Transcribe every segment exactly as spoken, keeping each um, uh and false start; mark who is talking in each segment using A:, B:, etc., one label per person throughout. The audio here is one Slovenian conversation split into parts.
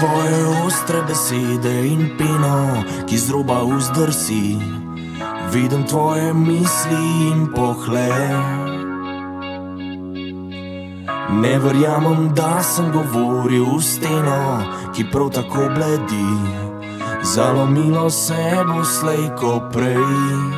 A: tvoje ostre besede in peno, ki z roba vzdrsi. Vidim tvoje misli in pohled. Ne verjamem, da sem govoril v steno, ki prav tako bledi. Zalomilo se bo slej ko prej.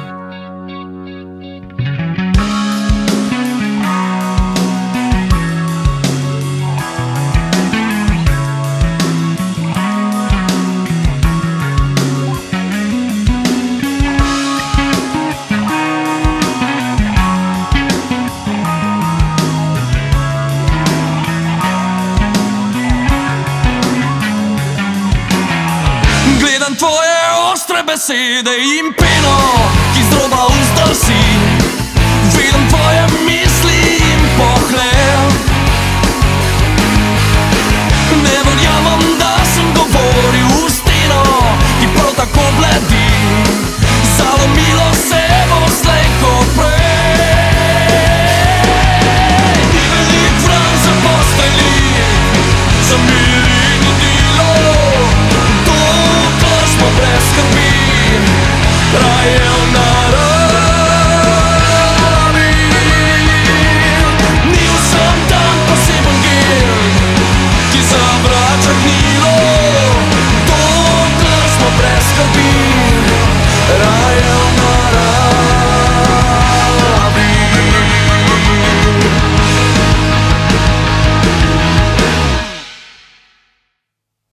A: Gledam tvoje ostre besede in peno, ki z roba vzdrsi. Vidim tvoje misli in pohled. Ne verjamem, da sem govoril v steno, ki prav tako bledi. Zalomilo se bo slej ko prej. Ni velik vran za postelji, za mir in vodilo. Brez skrbi, raje